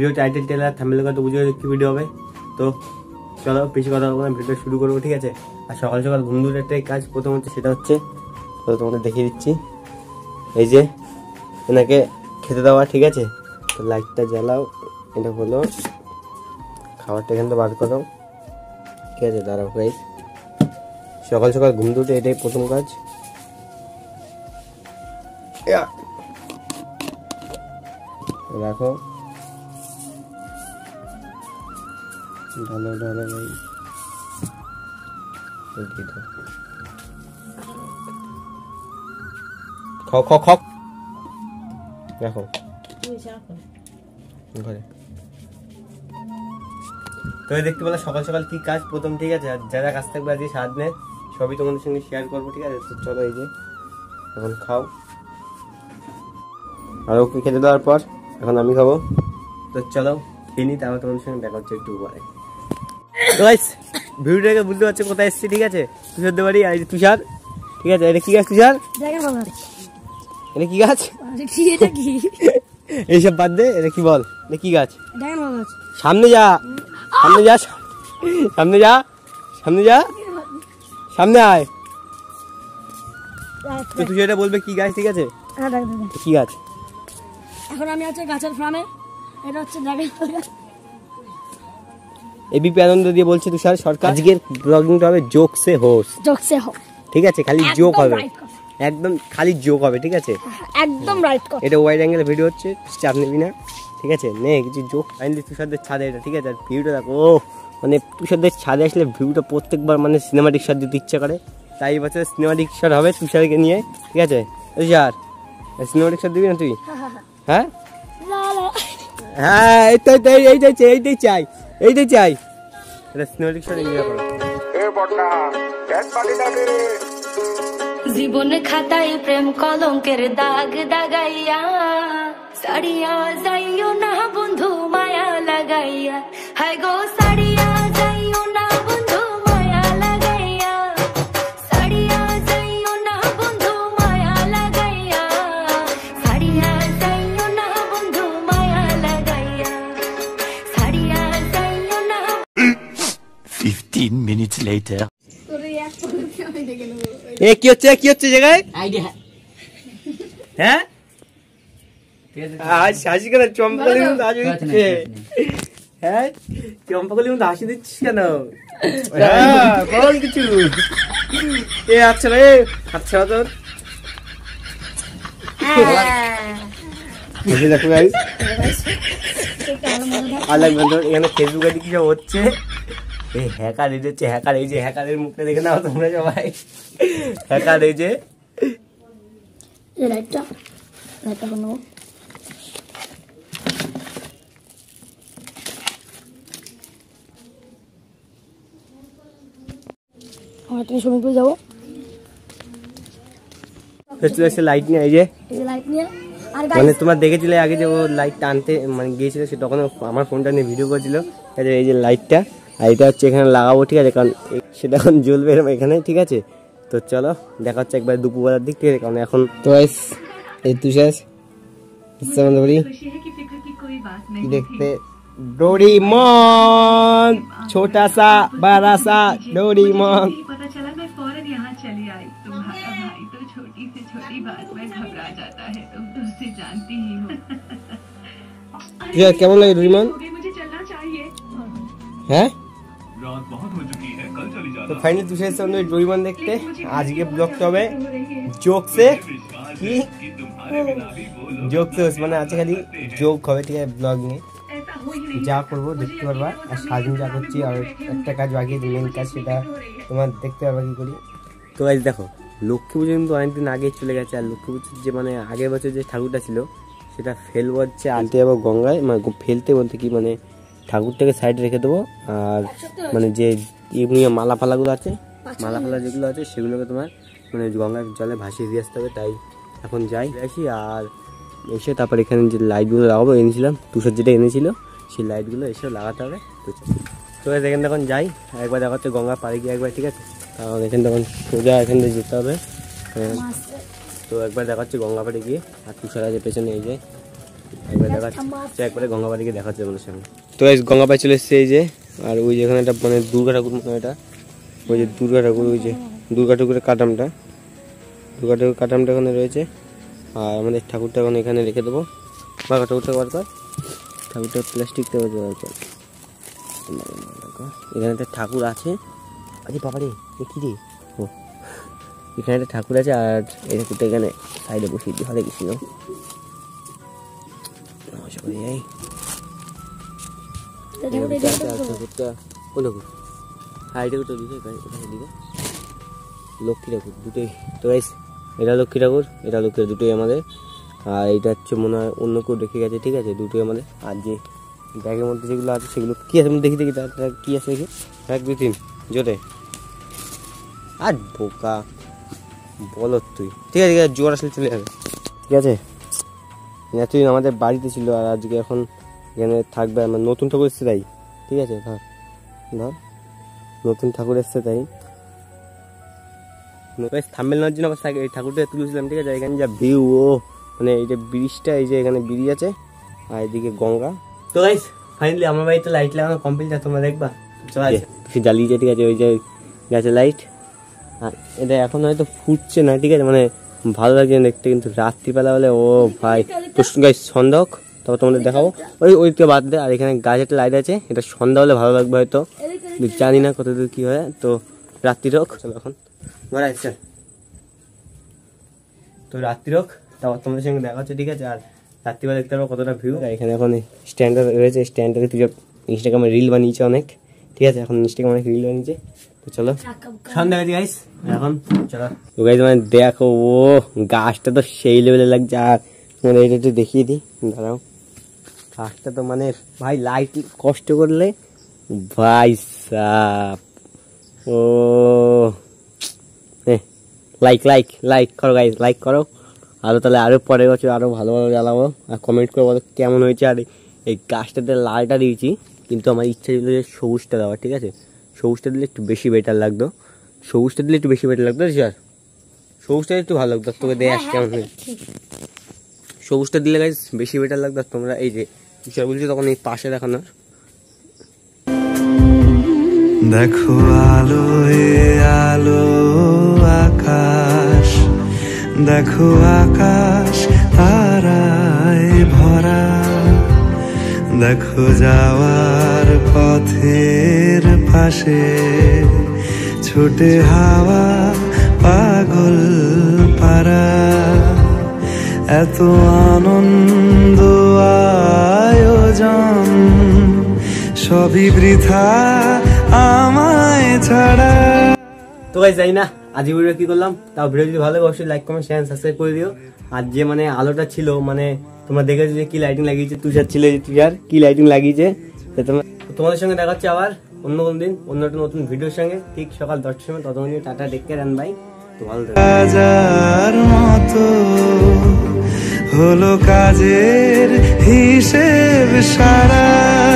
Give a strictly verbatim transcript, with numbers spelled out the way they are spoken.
Video title teller thumbnail কত বুঝে কি ভিডিও হবে। তো চলো বেশি কথা বলবো না, ভিডিও শুরু করবো, ঠিক আছে। আর সকাল সকাল ঘুম ধরে একটাই কাজ প্রথম হচ্ছে, সেটা হচ্ছে তো তোমাদের দেখিয়ে দিচ্ছি, এই যে এনাকে খেতে দেওয়া, ঠিক আছে। তো লাইটটা জ্বালাও, এটা হলো খাবারটা এখান থেকে বার করো, ঠিক আছে। দাঁড়াও গাইস, সকাল সকাল ঘুম ধরে এটাই প্রথম কাজ। রাখো ঢালো ঢালো ভাই, খাও খাও খাও, রাখো ঘরে। তো দেখতে পেলে সকাল সকাল কি কাজ প্রথম, ঠিক আছে। আর যারা কাজ থাকবে আজকে সারাদিনে সবই তোমাদের সঙ্গে শেয়ার করবো, ঠিক আছে। তো চলো এই যে এখন খাও, আর ওকে খেতে দেওয়ার পর এখন আমি খাবো। তো চলো খেয়ে নিই, তারপর তোমাদের সঙ্গে দেখা হচ্ছে একটু পরে। ভিডিওটাকে বুঝতে পারছো কোথায় এসছি, ঠিক আছে। তুষারদের বাড়ি, আর এই যে তুষার, ঠিক আছে। এটা কি গাছ তুষার? এটা কি গাছ? এইসব বাদ দে, এটা কি বল, এটা কি গাছ? সামনে যা, সামনে যা, সামনে যা, সামনে যা, সামনে আয়। তো তুই এটা বলবে কি গাছ, ঠিক আছে। কি গাছ? এখন আমি আছি গাছের ফার্মে, এটা হচ্ছে ড্রাগন ফল গাছ। এবিপি আনন্দ দিয়ে বলছে তুষার সরকার, আজকের ব্লগিংটা হবে জোক সে হোস্ট, জোক সে হোস্ট, ঠিক আছে। খালি জোক হবে, একদম খালি জোক হবে, ঠিক আছে। একদম রাইট কথা। এটা ওয়াইড অ্যাঙ্গেল ভিডিও হচ্ছে, চাপ নিবি না, ঠিক আছে। নে কিছু জোক ফাইনালি তুষারদের ছাদে এটা, ঠিক আছে। আর ভিউটা দেখো, ও মানে তুষারদের ছাদে আসলে ভিউটা প্রত্যেকবার মানে সিনেমাটিক শট দিতে ইচ্ছা করে, তাই এবছর সিনেমাটিক শট হবে তুষারকে নিয়ে, ঠিক আছে। তুষার সিনেমাটিক শট দিবি না তুই? হ্যাঁ হ্যাঁ, এইটাই এইটাই চাই, এইটাই চাই, এইটাই চাই। এটা সিনেমাটিক শট এনজয় করো। জীবনে খাতায় প্রেম কলঙ্কের দাগ দাগাইয়া, সারিয়া যাইও না বন্ধু মায়া লাগাইয়া, হায় গো সারিয়া যাইও না বন্ধু মায়া লাগাইয়া, সারিয়া যাইও না বন্ধু মায়া লাগাইয়া, সারিয়া যাইও না বন্ধু মায়া লাগাইয়া, সারিয়া যাইও না। fifteen minutes later. এ কি হচ্ছে, কি হচ্ছে জায়গায়? হ্যাঁ আজ হাসি কেন? চম্পাকলির মধ্যে হাসি দিচ্ছে। হ্যাঁ চম্পাকলির মধ্যে হাসি দিচ্ছিস কেন? হ্যাঁ বল কিছু। এ আচ্ছা রে, আচ্ছা তোর দেখো গাইস, আর লাগবে তোর এখানে ফেসবুকে কি সব হচ্ছে। এই হ্যাকার, এই যে হ্যাকার, এই যে হ্যাকারের মুখটা দেখে নাও তোমরা সবাই। হ্যাকার এই যে লাইটটা লাইটটা কোনো আমরা তুমি সুইমিং পুলে যাবো, লাইট নিয়ে, এই যে লাইট নিয়ে। আর মানে তোমার দেখেছিলে আগে যে ও লাইটটা আনতে মানে গিয়েছিল, সে তখন আমার ফোনটা নিয়ে ভিডিও করেছিল। এই যে লাইটটা, আর এটা হচ্ছে এখানে লাগাবো, ঠিক আছে। কারণ সেটা এখন জ্বলবে এখানে, ঠিক আছে। তো চলো দেখা হচ্ছে একবার দুপুরবেলার দিক, ঠিক আছে। কারণ এখন তো এই তুষার দেখতে ডোরেমন, ছোটা সা বড়া সা ডোরেমন। কেমন লাগে ডোরেমন? হ্যাঁ তো ফাইনালি তুষার সামনে ডোরেমন দেখতে। আজকে ব্লগটা হবে জোকসে, কি জোকসে মানে আছে, খালি জোক হবে, ঠিক আছে। ব্লগ নিয়ে যা করবো দেখতে পারবা। আর সারাদিন যা করছি, আর একটা কাজ বাকি আছে, মেন কাজ, সেটা তোমার দেখতে পারবা কি করি। তো আজ দেখো লক্ষ্মী পুজো কিন্তু অনেকদিন আগেই চলে গেছে। আর লক্ষ্মী পুজোর যে মানে আগের বছর যে ঠাকুরটা ছিল, সেটা ফেলবো হচ্ছে আনতে যাবো গঙ্গায়, মানে ফেলতে বলতে কি মানে ঠাকুরটাকে সাইডে রেখে দেবো। আর মানে যে এমনি মালা ফালাগুলো আছে, মালা ফালা যেগুলো আছে, সেগুলোকে তোমার মানে গঙ্গার জলে ভাসিয়ে দিয়ে আসতে হবে। তাই এখন যাই আসি, আর এসে তারপর এখানে যে লাইটগুলো লাগাবো এনেছিলাম, তুষার যেটা এনেছিল, সেই লাইটগুলো এসে লাগাতে হবে। তো তো এখানে তখন যাই, একবার দেখা হচ্ছে গঙ্গা পাড়ে গিয়ে একবার, ঠিক আছে। কারণ এখানে তখন সোজা এখান থেকে যেতে হবে। তো একবার দেখা হচ্ছে গঙ্গা পাড়ে গিয়ে। আর তুষার আছে পেছনে, এই যে একবার দেখাচ্ছে, একবারে গঙ্গাবাড়িকে দেখাচ্ছে আমাদের সামনে। তো গাইস গঙ্গাবাড়ি চলে এসছে এই যে, আর ওই যেখানে একটা মানে দুর্গা ঠাকুর মতো এটা, ওই যে দুর্গা ঠাকুর, ওই যে দুর্গা ঠাকুরের কাটামটা, দুর্গা ঠাকুর কাটামটা এখানে রয়েছে। আর আমাদের ঠাকুরটা এখন এখানে রেখে দেবো। বা ঠাকুরটা বার কর, ঠাকুরটা প্লাস্টিকটা বার কর। এখানে একটা ঠাকুর আছে, আরে বাবারে এ কি রে, ও এখানে একটা ঠাকুর আছে, আর এই ঠাকুরটা এখানে সাইডে বসিয়ে দিই। হরে কৃষ্ণ, এই ঠাকুরটা ও ঠাকুর, হ্যাঁ এই ঠাকুরটা দিকে এখানে দিকে লক্ষ্মী ঠাকুর দুটোই। তো গাইস এটা লক্ষ্মী ঠাকুর, এটা লক্ষ্মী দুটোই আমাদের। আর এইটা হচ্ছে মনে হয় অন্য কেউ রেখে গেছে, ঠিক আছে, দুটোই আমাদের। আর যে ব্যাগের মধ্যে যেগুলো আছে সেগুলো কী আছে দেখি দেখি তার কী আছে দেখি, এক দুই তিন জোরে। আর বোকা বলো তুই, ঠিক আছে ঠিক আছে, জোর আসলে চলে যাবে, ঠিক আছে। এতদিন আমাদের বাড়িতে ছিল, আর আজকে এখন এখানে থাকবে। আমার নতুন ঠাকুর এসছে তাই, ঠিক আছে, ধর ধর নতুন ঠাকুর এসছে তাই। থাম্বেল নেওয়ার জন্য আবার এই ঠাকুরটা তুলেছিলাম, ঠিক আছে। এখানে যা ভিউ, ও মানে এই যে ব্রিজটা, এই যে এখানে ব্রিজ আছে, আর এদিকে গঙ্গা। তো গাইস ফাইনালি আমার বাড়িতে লাইট লাগানো কমপ্লিট, আর তোমরা দেখবা জ্বালিয়েছে, ঠিক আছে, ওই যে গেছে লাইট। আর এটা এখন হয়তো ফুটছে না, ঠিক আছে, মানে ভালো লাগছে দেখতে, কিন্তু রাত্রিবেলা হলে ও ভাই। তো গাইস সন্ধ্যা হোক তারপর তোমাদের দেখাবো, ওই ওইটা বাদ দে। আর এখানে গাছ একটা লাইট আছে, এটা সন্ধ্যা হলে ভালো লাগবে হয়তো, জানি না কতদূর কি হয়। তো রাত্রি হোক, চলো এখন ঘরে আসছে। তো রাত্রি হোক তারপর তোমাদের সঙ্গে দেখা হচ্ছে, ঠিক আছে। আর রাত্রিবেলা দেখতে পাবো কতটা ভিউ। আর এখানে এখন স্ট্যান্ডার রয়েছে, স্ট্যান্ডারে তুই ইনস্টাগ্রামে রিল বানিয়েছে অনেক, ঠিক আছে, এখন ইনস্টাগ্রামে অনেক রিল বানিয়েছে। তো চলো সন্ধ্যা গেছি গাইস, এখন চলো। তো গাইস মানে দেখো, ও গাছটা তো সেই লেভেলে লাগছে। আর মানে এটা একটু দেখিয়ে দিই, দাঁড়াও, গাছটা তো মানে ভাই লাইট কষ্ট করলে ভাই সাপ, ও লাইক লাইক লাইক করো গাইস, লাইক করো। আরো তাহলে আরো পরে বছর আরো ভালো ভালো জ্বালাবো। আর কমেন্ট করে বলো কেমন হয়েছে। আর এই গাছটাতে লালটা দিয়েছি, কিন্তু আমার ইচ্ছা ছিল যে সবুজটা দেওয়া, ঠিক আছে, সবুজটা দিলে একটু বেশি বেটার লাগতো, সবুজটা দিলে একটু বেশি বেটার লাগতো, স্যার সবুজটা একটু ভালো লাগতো। তোকে দেখ কেমন হয়েছে, সবুজটা দিলে গাইস বেশি বেটার লাগতো। তোমরা এই যে স্যার বলছি তখন এই পাশে দেখানোর, দেখো আলো আলো আকাশ, দেখো আকাশ তারায় ভরা, দেখো যাওয়ার পথের পাশে ছোটে হাওয়া পাগল পারা, এত আনন্দ আয়োজন সবই বৃথা আমায় ছাড়া। তো গাইস জানি না আজ ভিডিও কি করলাম, তাও ভিডিও যদি ভালো লাগে অবশ্যই লাইক কমেন্ট শেয়ার সাবস্ক্রাইব করে দিও। আর যে মানে আলোটা ছিল, মানে তোমরা দেখেছো যে কি লাইটিং লাগিয়েছে, তুষার ছিল যে তুষার কি লাইটিং লাগিয়েছে। তোমাদের সঙ্গে দেখা হচ্ছে আবার অন্য কোন দিন অন্য একটা নতুন ভিডিওর সঙ্গে, ঠিক সকাল দশটার সময়। ততক্ষণ tata, take care and bye. তো ভালো মতো হলো কাজের হিসেব সারা।